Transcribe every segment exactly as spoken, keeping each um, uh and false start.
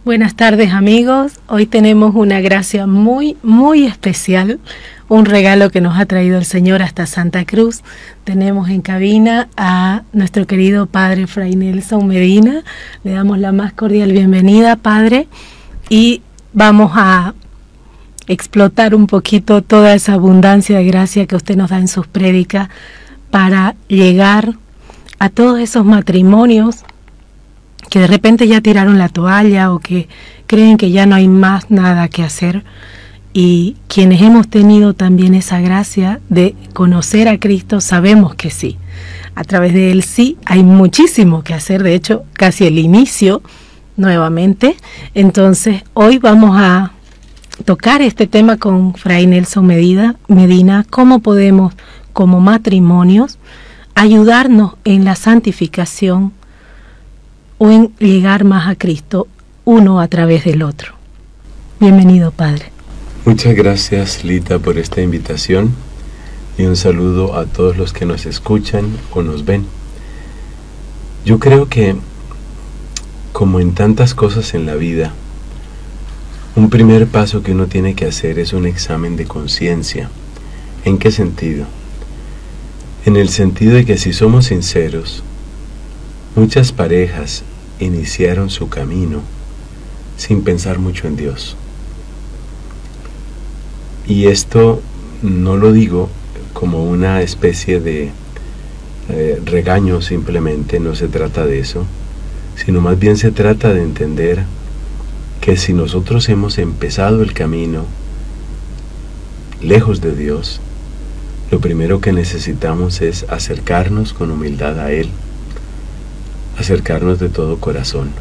Buenas tardes, amigos. Hoy tenemos una gracia muy, muy especial, un regalo que nos ha traído el Señor hasta Santa Cruz. Tenemos en cabina a nuestro querido Padre Fray Nelson Medina. Le damos la más cordial bienvenida, Padre, y vamos a explotar un poquito toda esa abundancia de gracia que usted nos da en sus prédicas para llegar a todos esos matrimonios que de repente ya tiraron la toalla o que creen que ya no hay más nada que hacer, y quienes hemos tenido también esa gracia de conocer a Cristo sabemos que sí, a través de Él sí hay muchísimo que hacer, de hecho casi el inicio nuevamente. Entonces hoy vamos a tocar este tema con Fray Nelson Medina, Medina, cómo podemos como matrimonios ayudarnos en la santificación o en llegar más a Cristo, uno a través del otro. Bienvenido, Padre. Muchas gracias, Lita, por esta invitación, y un saludo a todos los que nos escuchan o nos ven. Yo creo que, como en tantas cosas en la vida, un primer paso que uno tiene que hacer es un examen de conciencia. ¿En qué sentido? En el sentido de que si somos sinceros, muchas parejas iniciaron su camino sin pensar mucho en Dios. Y esto no lo digo como una especie de eh, regaño simplemente, no se trata de eso, sino más bien se trata de entender que si nosotros hemos empezado el camino lejos de Dios, lo primero que necesitamos es acercarnos con humildad a Él, acercarnos de todo corazón.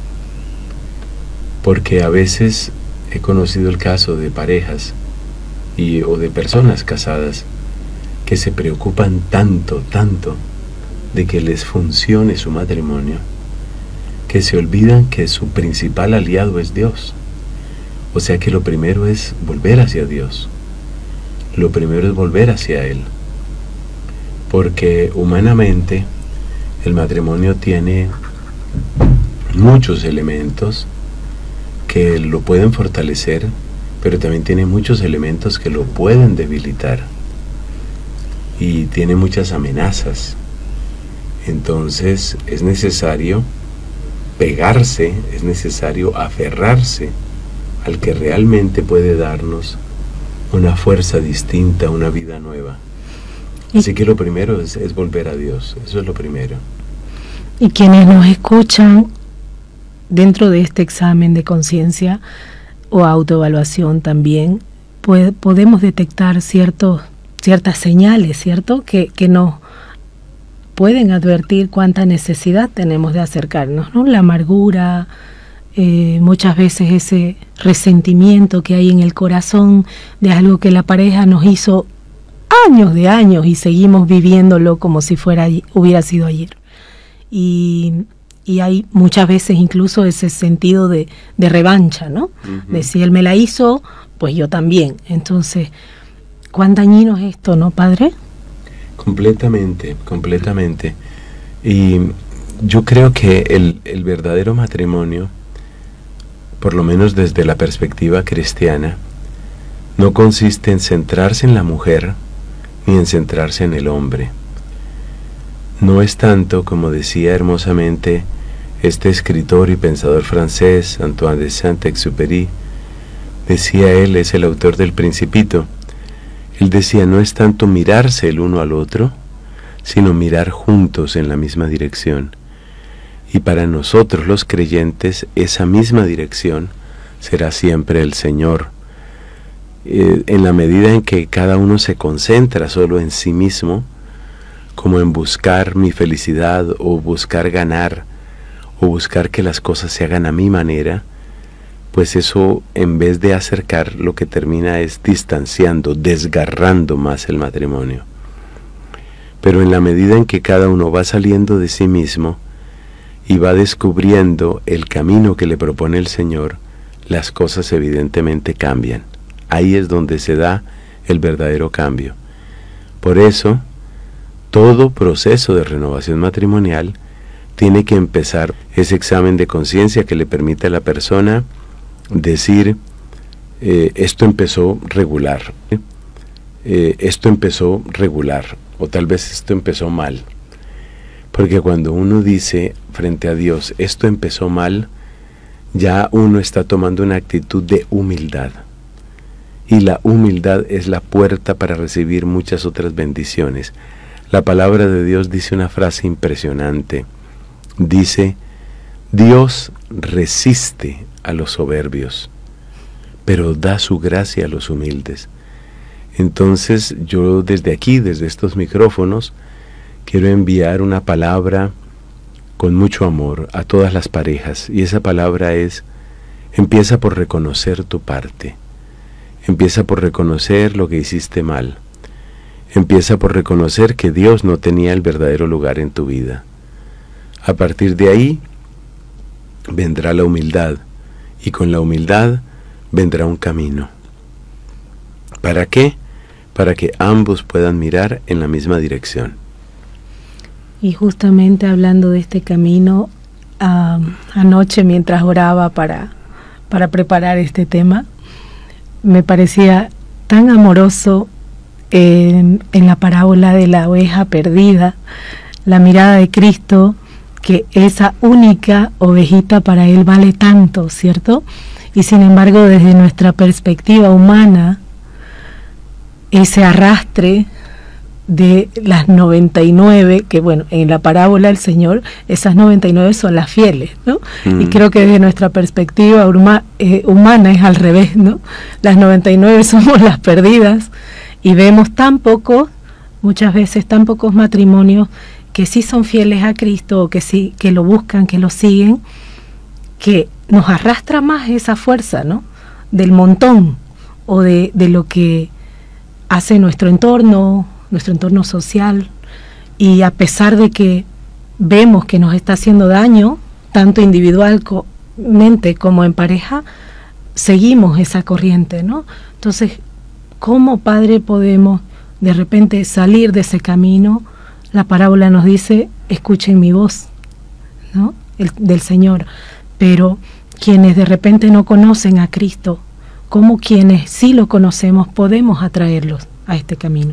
Porque a veces he conocido el caso de parejas y, o de personas casadas que se preocupan tanto, tanto de que les funcione su matrimonio, que se olvidan que su principal aliado es Dios. O sea que lo primero es volver hacia Dios, lo primero es volver hacia Él, porque humanamente el matrimonio tiene muchos elementos que lo pueden fortalecer, pero también tiene muchos elementos que lo pueden debilitar, y tiene muchas amenazas. Entonces es necesario pegarse, es necesario aferrarse al que realmente puede darnos una fuerza distinta, una vida nueva. Así que lo primero es, es volver a Dios, eso es lo primero. Y quienes nos escuchan dentro de este examen de conciencia o autoevaluación también, pues, podemos detectar ciertos, ciertas señales, ¿cierto? Que, que nos pueden advertir cuánta necesidad tenemos de acercarnos, ¿no? La amargura, eh, muchas veces ese resentimiento que hay en el corazón de algo que la pareja nos hizo años de años y seguimos viviéndolo como si fuera hubiera sido ayer. Y, y hay muchas veces incluso ese sentido de, de revancha, ¿no? Uh-huh. De si él me la hizo, pues yo también. Entonces, ¿cuán dañino es esto, no, Padre? Completamente, completamente. Y yo creo que el, el verdadero matrimonio, por lo menos desde la perspectiva cristiana, no consiste en centrarse en la mujer ni en centrarse en el hombre. No es tanto, como decía hermosamente este escritor y pensador francés, Antoine de Saint-Exupéry, decía él, es el autor del Principito, él decía, no es tanto mirarse el uno al otro, sino mirar juntos en la misma dirección. Y para nosotros los creyentes, esa misma dirección será siempre el Señor. Eh, en la medida en que cada uno se concentra solo en sí mismo, como en buscar mi felicidad o buscar ganar o buscar que las cosas se hagan a mi manera, pues eso, en vez de acercar, lo que termina es distanciando, desgarrando más el matrimonio. Pero en la medida en que cada uno va saliendo de sí mismo y va descubriendo el camino que le propone el Señor, las cosas evidentemente cambian. Ahí es donde se da el verdadero cambio. Por eso, todo proceso de renovación matrimonial tiene que empezar ese examen de conciencia que le permite a la persona decir, eh, esto empezó regular, eh, esto empezó regular, o tal vez esto empezó mal. Porque cuando uno dice frente a Dios, esto empezó mal, ya uno está tomando una actitud de humildad. Y la humildad es la puerta para recibir muchas otras bendiciones. La palabra de Dios dice una frase impresionante. Dice, Dios resiste a los soberbios, pero da su gracia a los humildes. Entonces yo desde aquí, desde estos micrófonos, quiero enviar una palabra con mucho amor a todas las parejas. Y esa palabra es, empieza por reconocer tu parte. Empieza por reconocer lo que hiciste mal. Empieza por reconocer que Dios no tenía el verdadero lugar en tu vida. A partir de ahí vendrá la humildad, y con la humildad vendrá un camino. ¿Para qué? Para que ambos puedan mirar en la misma dirección. Y justamente hablando de este camino, uh, anoche mientras oraba para, para preparar este tema, me parecía tan amoroso en, en la parábola de la oveja perdida, la mirada de Cristo, que esa única ovejita para Él vale tanto, ¿cierto? Y sin embargo, desde nuestra perspectiva humana, ese arrastre de las noventa y nueve, que bueno, en la parábola del Señor, esas noventa y nueve son las fieles, ¿no? Mm. Y creo que desde nuestra perspectiva huma, eh, humana es al revés, ¿no? Las noventa y nueve somos las perdidas, y vemos tan poco, muchas veces tan pocos matrimonios que sí son fieles a Cristo, o que sí, que lo buscan, que lo siguen, que nos arrastra más esa fuerza, ¿no? Del montón, o de, de lo que hace nuestro entorno, nuestro entorno social, y a pesar de que vemos que nos está haciendo daño, tanto individualmente como en pareja, seguimos esa corriente, ¿no? Entonces, ¿cómo, Padre, podemos de repente salir de ese camino? La parábola nos dice, escuchen mi voz, ¿no? El, del Señor. Pero quienes de repente no conocen a Cristo, ¿cómo quienes sí lo conocemos podemos atraerlos a este camino?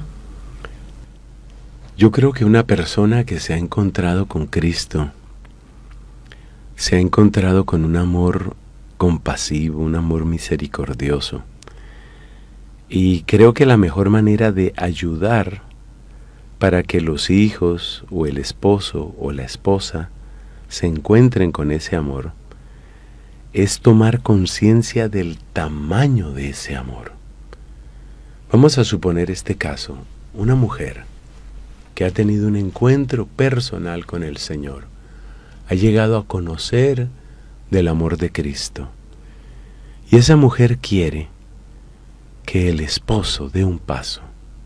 Yo creo que una persona que se ha encontrado con Cristo, se ha encontrado con un amor compasivo, un amor misericordioso. Y creo que la mejor manera de ayudar para que los hijos o el esposo o la esposa se encuentren con ese amor es tomar conciencia del tamaño de ese amor. Vamos a suponer este caso, una mujer que ha tenido un encuentro personal con el Señor, ha llegado a conocer del amor de Cristo, y esa mujer quiere que el esposo dé un paso,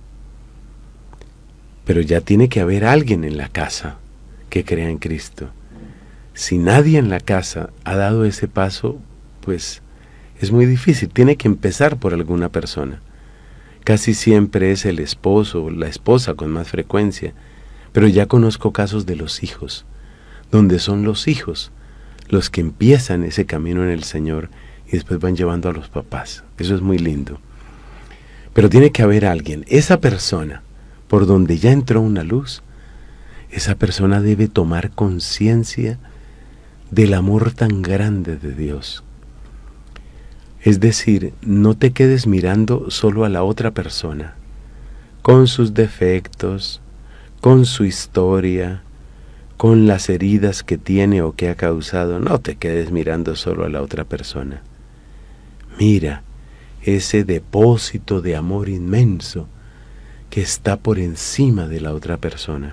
pero ya tiene que haber alguien en la casa que crea en Cristo. Si nadie en la casa ha dado ese paso, pues es muy difícil, tiene que empezar por alguna persona. Casi siempre es el esposo o la esposa con más frecuencia, pero ya conozco casos de los hijos, donde son los hijos los que empiezan ese camino en el Señor y después van llevando a los papás. Eso es muy lindo. Pero tiene que haber alguien, esa persona, por donde ya entró una luz, esa persona debe tomar conciencia del amor tan grande de Dios. Es decir, no te quedes mirando solo a la otra persona, con sus defectos, con su historia, con las heridas que tiene o que ha causado. No te quedes mirando solo a la otra persona. Mira ese depósito de amor inmenso que está por encima de la otra persona.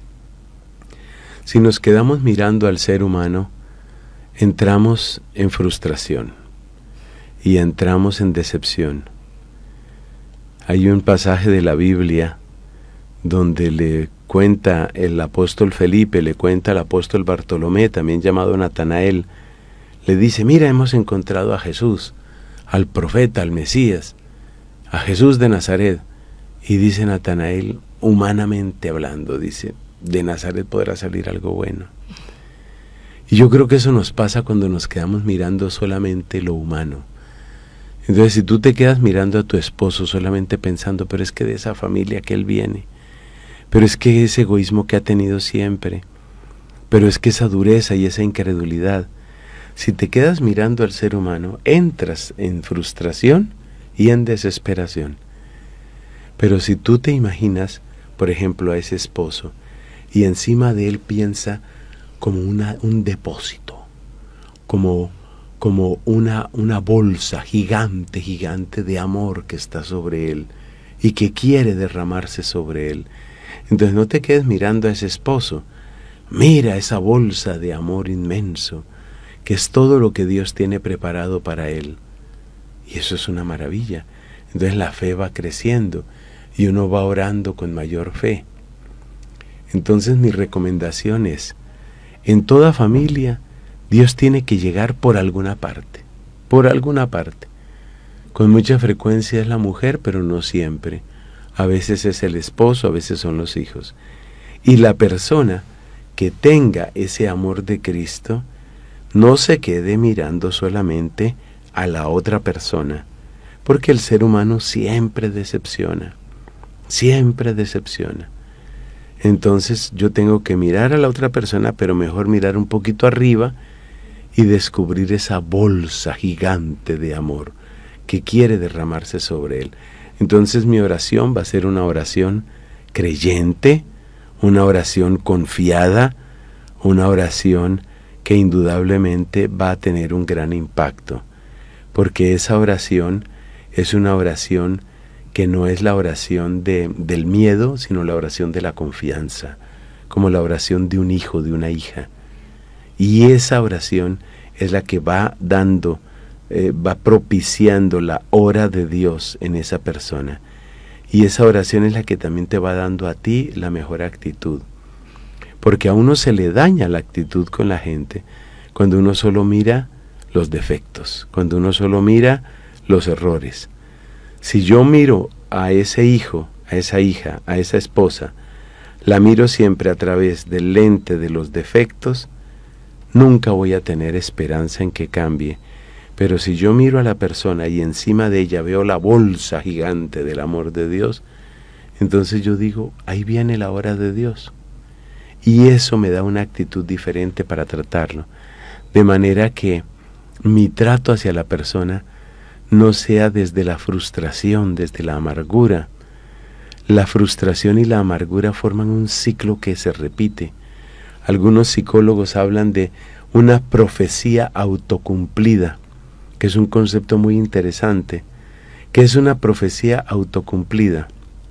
Si nos quedamos mirando al ser humano, entramos en frustración y entramos en decepción. Hay un pasaje de la Biblia donde le cuenta el apóstol Felipe, le cuenta al apóstol Bartolomé, también llamado Natanael, le dice, mira, hemos encontrado a Jesús, al profeta, al Mesías, a Jesús de Nazaret. Y dice Natanael, humanamente hablando, dice, de Nazaret podrá salir algo bueno. Y yo creo que eso nos pasa cuando nos quedamos mirando solamente lo humano. Entonces, si tú te quedas mirando a tu esposo solamente pensando, pero es que de esa familia que él viene, pero es que ese egoísmo que ha tenido siempre, pero es que esa dureza y esa incredulidad, si te quedas mirando al ser humano, entras en frustración y en desesperación. Pero si tú te imaginas, por ejemplo, a ese esposo, y encima de él piensa como una, un depósito, como, como una, una bolsa gigante, gigante de amor que está sobre él y que quiere derramarse sobre él. Entonces no te quedes mirando a ese esposo, mira esa bolsa de amor inmenso, que es todo lo que Dios tiene preparado para él. Y eso es una maravilla. Entonces la fe va creciendo y uno va orando con mayor fe. Entonces mi recomendación es, en toda familia, Dios tiene que llegar por alguna parte, por alguna parte. Con mucha frecuencia es la mujer, pero no siempre. A veces es el esposo, a veces son los hijos. Y la persona que tenga ese amor de Cristo, no se quede mirando solamente a la otra persona, porque el ser humano siempre decepciona, siempre decepciona. Entonces yo tengo que mirar a la otra persona, pero mejor mirar un poquito arriba y descubrir esa bolsa gigante de amor que quiere derramarse sobre él. Entonces mi oración va a ser una oración creyente, una oración confiada, una oración que indudablemente va a tener un gran impacto, porque esa oración es una oración que no es la oración de, del miedo, sino la oración de la confianza, como la oración de un hijo, de una hija. Y esa oración es la que va dando, eh, va propiciando la hora de Dios en esa persona. Y esa oración es la que también te va dando a ti la mejor actitud. Porque a uno se le daña la actitud con la gente cuando uno solo mira los defectos, cuando uno solo mira los errores. Si yo miro a ese hijo, a esa hija, a esa esposa, la miro siempre a través del lente de los defectos, nunca voy a tener esperanza en que cambie. Pero si yo miro a la persona y encima de ella veo la bolsa gigante del amor de Dios, entonces yo digo, ahí viene la hora de Dios. Y eso me da una actitud diferente para tratarlo. De manera que mi trato hacia la persona no sea desde la frustración, desde la amargura. La frustración y la amargura forman un ciclo que se repite. Algunos psicólogos hablan de una profecía autocumplida, que es un concepto muy interesante. ¿Qué es una profecía autocumplida?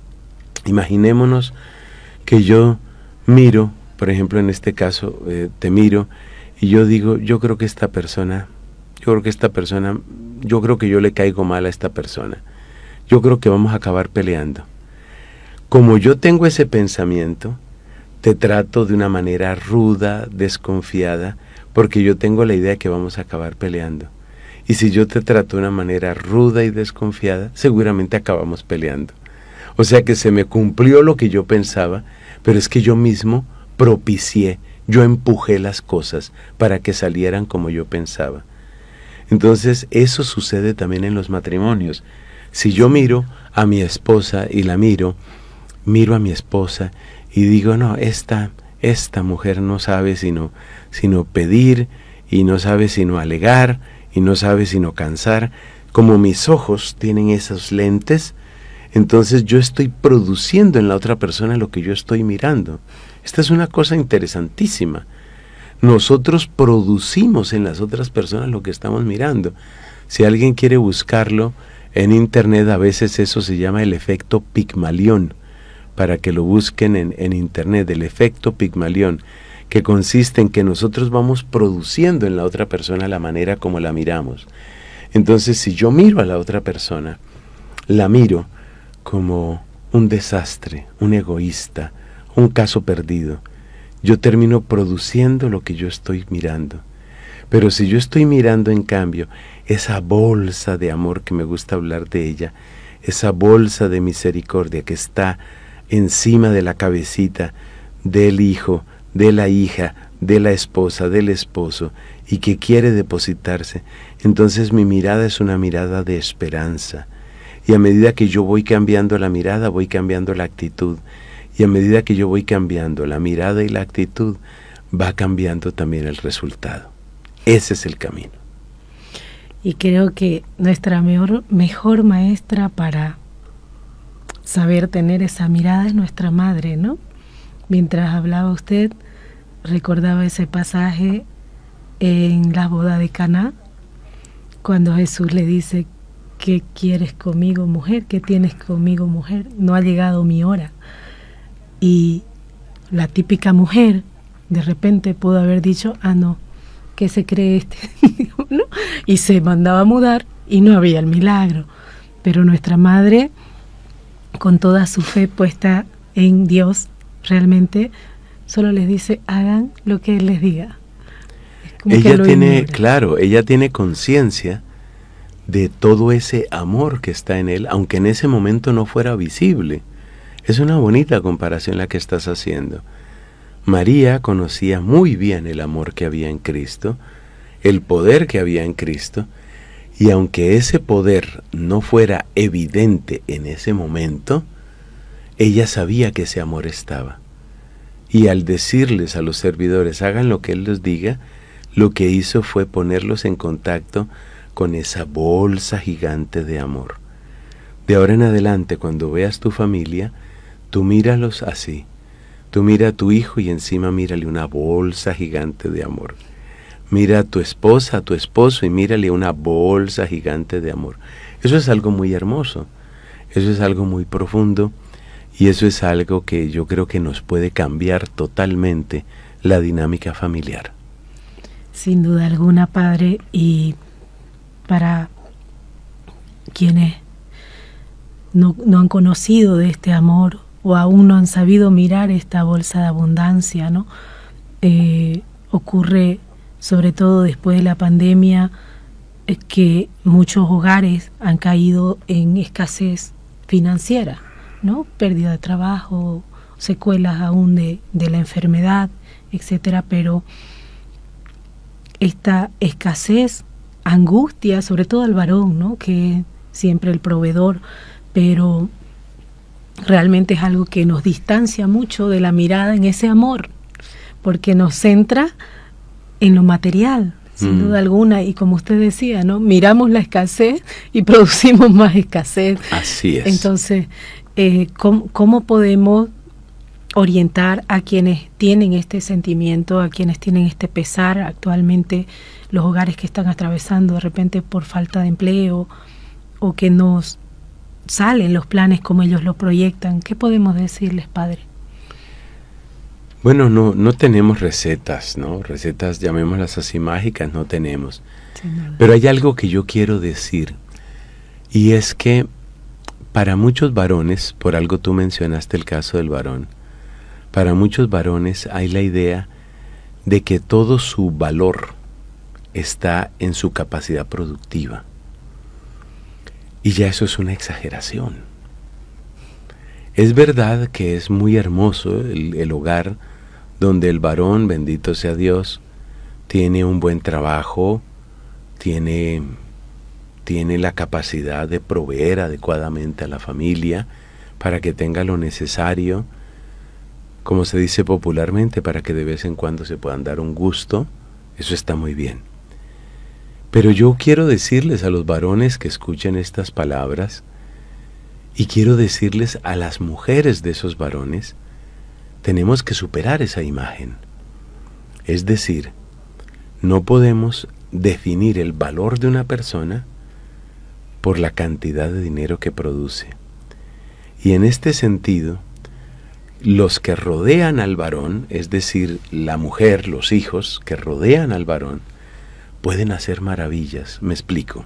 Imaginémonos que yo miro, por ejemplo en este caso, eh, te miro, y yo digo, yo creo que esta persona, yo creo que esta persona, yo creo que yo le caigo mal a esta persona. Yo creo que vamos a acabar peleando. Como yo tengo ese pensamiento, te trato de una manera ruda, desconfiada, porque yo tengo la idea que vamos a acabar peleando. Y si yo te trato de una manera ruda y desconfiada, seguramente acabamos peleando. O sea que se me cumplió lo que yo pensaba, pero es que yo mismo propicié, yo empujé las cosas para que salieran como yo pensaba. Entonces eso sucede también en los matrimonios. Si yo miro a mi esposa y la miro, miro a mi esposa y digo, no, esta, esta mujer no sabe sino, sino pedir, y no sabe sino alegar, y no sabe sino cansar. Como mis ojos tienen esos lentes, entonces yo estoy produciendo en la otra persona lo que yo estoy mirando. Esta es una cosa interesantísima. Nosotros producimos en las otras personas lo que estamos mirando. Si alguien quiere buscarlo en internet, a veces eso se llama el efecto Pigmalión, para que lo busquen en, en internet, el efecto Pigmalión, que consiste en que nosotros vamos produciendo en la otra persona la manera como la miramos. Entonces, si yo miro a la otra persona, la miro como un desastre, un egoísta, un caso perdido, yo termino produciendo lo que yo estoy mirando. Pero si yo estoy mirando, en cambio, esa bolsa de amor que me gusta hablar de ella, esa bolsa de misericordia que está encima de la cabecita del hijo, de la hija, de la esposa, del esposo, y que quiere depositarse, entonces mi mirada es una mirada de esperanza. Y a medida que yo voy cambiando la mirada, voy cambiando la actitud. Y a medida que yo voy cambiando la mirada y la actitud, va cambiando también el resultado. Ese es el camino. Y creo que nuestra mejor, mejor maestra para saber tener esa mirada es nuestra madre, ¿no? Mientras hablaba usted, recordaba ese pasaje en la boda de Caná, cuando Jesús le dice: ¿qué quieres conmigo, mujer? ¿Qué tienes conmigo, mujer? No ha llegado mi hora. Y la típica mujer de repente pudo haber dicho: ah, no, ¿qué se cree este? ¿No? Y se mandaba a mudar y no había el milagro. Pero nuestra madre, con toda su fe puesta en Dios, realmente solo les dice: hagan lo que Él les diga. Es como ella que tiene, ignora. claro, ella tiene conciencia de todo ese amor que está en Él, aunque en ese momento no fuera visible. Es una bonita comparación la que estás haciendo. María conocía muy bien el amor que había en Cristo, el poder que había en Cristo, y aunque ese poder no fuera evidente en ese momento, ella sabía que ese amor estaba. Y al decirles a los servidores: hagan lo que Él les diga, lo que hizo fue ponerlos en contacto con esa bolsa gigante de amor. De ahora en adelante, cuando veas tu familia, tú míralos así. Tú mira a tu hijo y encima mírale una bolsa gigante de amor. Mira a tu esposa, a tu esposo y mírale una bolsa gigante de amor. Eso es algo muy hermoso, eso es algo muy profundo y eso es algo que yo creo que nos puede cambiar totalmente la dinámica familiar. Sin duda alguna, padre, y para quienes no, no han conocido de este amor o aún no han sabido mirar esta bolsa de abundancia, ¿no? Eh, ocurre sobre todo después de la pandemia eh, que muchos hogares han caído en escasez financiera, ¿no? Pérdida de trabajo, secuelas aún de, de la enfermedad, etcétera, pero esta escasez angustia sobre todo al varón, ¿no? Que es siempre el proveedor, pero realmente es algo que nos distancia mucho de la mirada en ese amor, porque nos centra en lo material, sin mm. duda alguna, y como usted decía, ¿no? Miramos la escasez y producimos más escasez. Así es. Entonces, eh, ¿cómo, ¿cómo podemos orientar a quienes tienen este sentimiento, a quienes tienen este pesar actualmente, los hogares que están atravesando de repente por falta de empleo o que nos salen los planes como ellos lo proyectan? ¿Qué podemos decirles, padre? Bueno, no, no tenemos recetas, ¿no? Recetas, llamémoslas así, mágicas, no tenemos. Sí, no. Pero hay algo que yo quiero decir, y es que para muchos varones, por algo tú mencionaste el caso del varón, para muchos varones hay la idea de que todo su valor está en su capacidad productiva. Y ya eso es una exageración. Es verdad que es muy hermoso el, el hogar donde el varón, bendito sea Dios, tiene un buen trabajo, tiene, tiene la capacidad de proveer adecuadamente a la familia para que tenga lo necesario, como se dice popularmente, para que de vez en cuando se puedan dar un gusto. Eso está muy bien. Pero yo quiero decirles a los varones que escuchen estas palabras, y quiero decirles a las mujeres de esos varones, tenemos que superar esa imagen. Es decir, no podemos definir el valor de una persona por la cantidad de dinero que produce. Y en este sentido, los que rodean al varón, es decir, la mujer, los hijos que rodean al varón, pueden hacer maravillas. Me explico.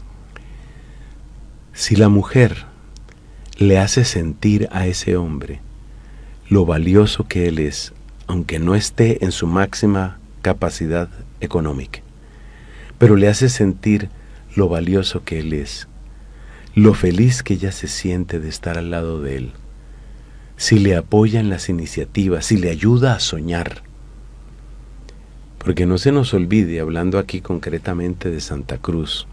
Si la mujer le hace sentir a ese hombre lo valioso que él es, aunque no esté en su máxima capacidad económica, pero le hace sentir lo valioso que él es, lo feliz que ella se siente de estar al lado de él, si le apoya en las iniciativas, si le ayuda a soñar, Porque no se nos olvide, hablando aquí concretamente de Santa Cruz,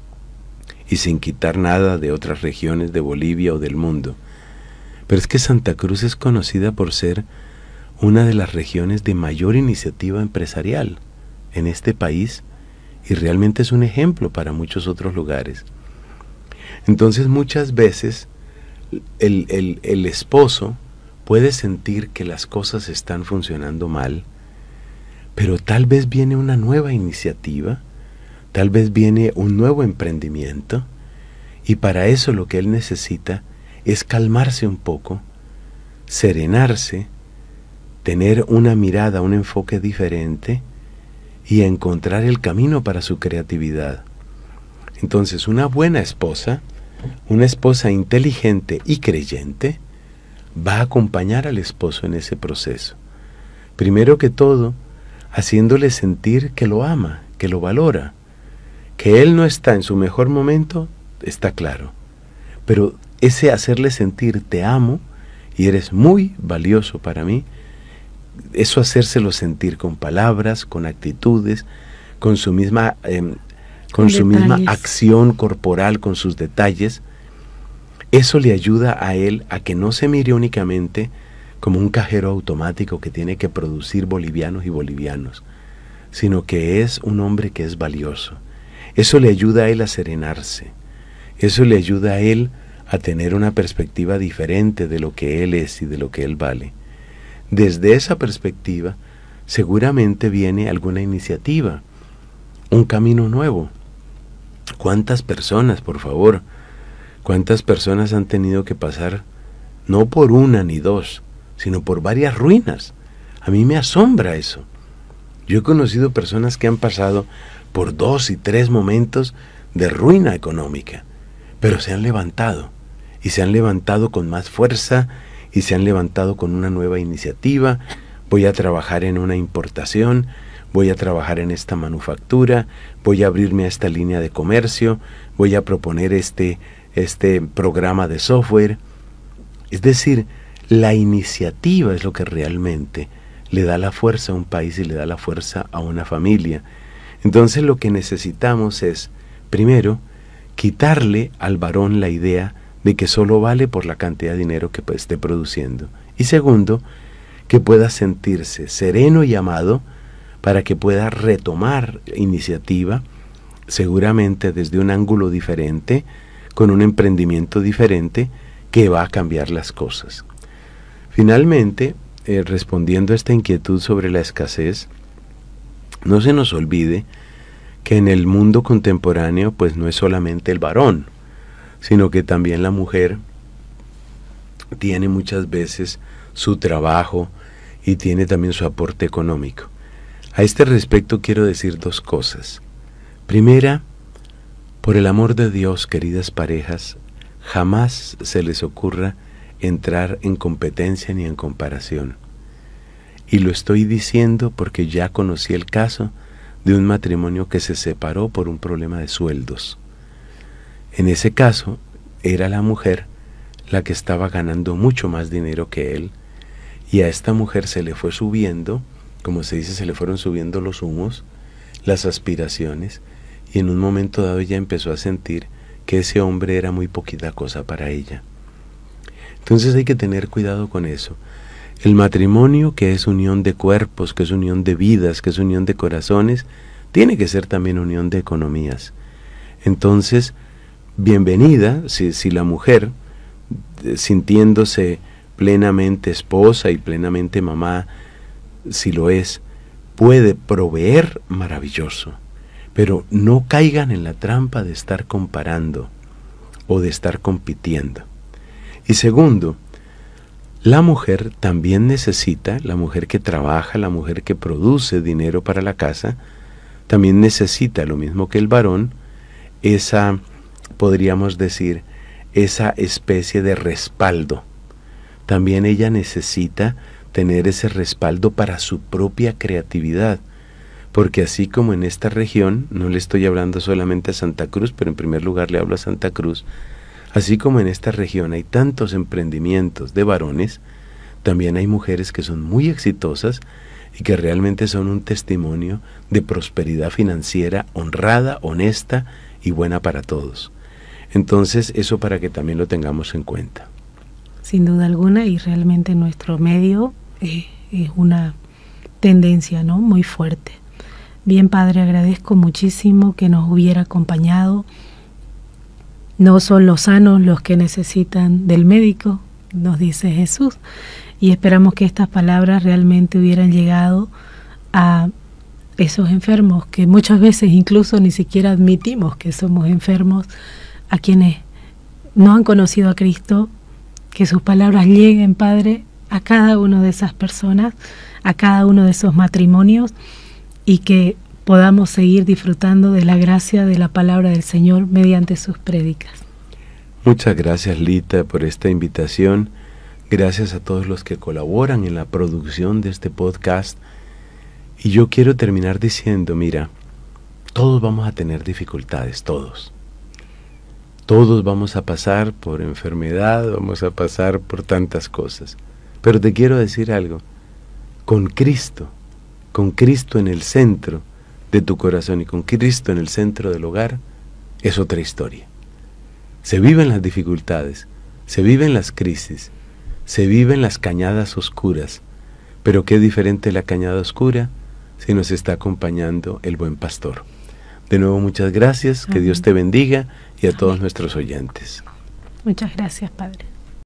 y sin quitar nada de otras regiones de Bolivia o del mundo, pero es que Santa Cruz es conocida por ser una de las regiones de mayor iniciativa empresarial en este país, y realmente es un ejemplo para muchos otros lugares. Entonces muchas veces el, el, el esposo puede sentir que las cosas están funcionando mal, pero tal vez viene una nueva iniciativa, tal vez viene un nuevo emprendimiento, y para eso lo que él necesita es calmarse un poco, serenarse, tener una mirada, un enfoque diferente y encontrar el camino para su creatividad. Entonces, una buena esposa, una esposa inteligente y creyente, va a acompañar al esposo en ese proceso. Primero que todo, haciéndole sentir que lo ama, que lo valora, que él no está en su mejor momento, está claro, pero ese hacerle sentir te amo y eres muy valioso para mí, eso hacérselo sentir con palabras, con actitudes, con su misma, eh, con su misma acción corporal, con sus detalles, eso le ayuda a él a que no se mire únicamente como un cajero automático que tiene que producir bolivianos y bolivianos, sino que es un hombre que es valioso. Eso le ayuda a él a serenarse, eso le ayuda a él a tener una perspectiva diferente de lo que él es y de lo que él vale. Desde esa perspectiva, seguramente viene alguna iniciativa, un camino nuevo. ¿Cuántas personas, por favor, cuántas personas han tenido que pasar, no por una ni dos, sino por varias ruinas? A mí me asombra eso. Yo he conocido personas que han pasado por dos y tres momentos de ruina económica, pero se han levantado, y se han levantado con más fuerza, y se han levantado con una nueva iniciativa. Voy a trabajar en una importación, voy a trabajar en esta manufactura, voy a abrirme a esta línea de comercio, voy a proponer este, este programa de software. Es decir, la iniciativa es lo que realmente le da la fuerza a un país y le da la fuerza a una familia. Entonces lo que necesitamos es, primero, quitarle al varón la idea de que solo vale por la cantidad de dinero que esté produciendo. Y segundo, que pueda sentirse sereno y amado para que pueda retomar iniciativa, seguramente desde un ángulo diferente, con un emprendimiento diferente que va a cambiar las cosas. Finalmente, eh, respondiendo a esta inquietud sobre la escasez, no se nos olvide que en el mundo contemporáneo pues no es solamente el varón, sino que también la mujer tiene muchas veces su trabajo y tiene también su aporte económico. A este respecto quiero decir dos cosas. Primera, por el amor de Dios, queridas parejas, jamás se les ocurra entrar en competencia ni en comparación. Y lo estoy diciendo porque ya conocí el caso de un matrimonio que se separó por un problema de sueldos. En ese caso, era la mujer la que estaba ganando mucho más dinero que él, y a esta mujer se le fue subiendo, como se dice, se le fueron subiendo los humos, las aspiraciones, y en un momento dado ella empezó a sentir que ese hombre era muy poquita cosa para ella. Entonces hay que tener cuidado con eso. El matrimonio, que es unión de cuerpos, que es unión de vidas, que es unión de corazones, tiene que ser también unión de economías. Entonces, bienvenida si, si la mujer, sintiéndose plenamente esposa y plenamente mamá, si lo es, puede proveer, maravilloso, pero no caigan en la trampa de estar comparando o de estar compitiendo. Y segundo, la mujer también necesita, la mujer que trabaja, la mujer que produce dinero para la casa, también necesita, lo mismo que el varón, esa, podríamos decir, esa especie de respaldo. También ella necesita tener ese respaldo para su propia creatividad, porque así como en esta región, no le estoy hablando solamente a Santa Cruz, pero en primer lugar le hablo a Santa Cruz, así como en esta región hay tantos emprendimientos de varones, también hay mujeres que son muy exitosas y que realmente son un testimonio de prosperidad financiera honrada, honesta y buena para todos. Entonces, eso para que también lo tengamos en cuenta. Sin duda alguna, y realmente nuestro medio eh, es una tendencia, ¿no?, muy fuerte. Bien, Padre, agradezco muchísimo que nos hubiera acompañado. No son los sanos los que necesitan del médico, nos dice Jesús, y esperamos que estas palabras realmente hubieran llegado a esos enfermos que muchas veces incluso ni siquiera admitimos que somos enfermos, a quienes no han conocido a Cristo, que sus palabras lleguen, Padre, a cada una de esas personas, a cada uno de esos matrimonios, y que podamos seguir disfrutando de la gracia de la palabra del Señor mediante sus prédicas. Muchas gracias, Lita, por esta invitación. Gracias a todos los que colaboran en la producción de este podcast. Y yo quiero terminar diciendo, mira, todos vamos a tener dificultades, todos. Todos vamos a pasar por enfermedad, vamos a pasar por tantas cosas. Pero te quiero decir algo, con Cristo, con Cristo en el centro de tu corazón y con Cristo en el centro del hogar, es otra historia. Se viven las dificultades, se viven las crisis, se viven las cañadas oscuras, pero qué diferente la cañada oscura si nos está acompañando el buen pastor. De nuevo, muchas gracias, que Dios te bendiga y a todos nuestros oyentes. Muchas gracias, Padre.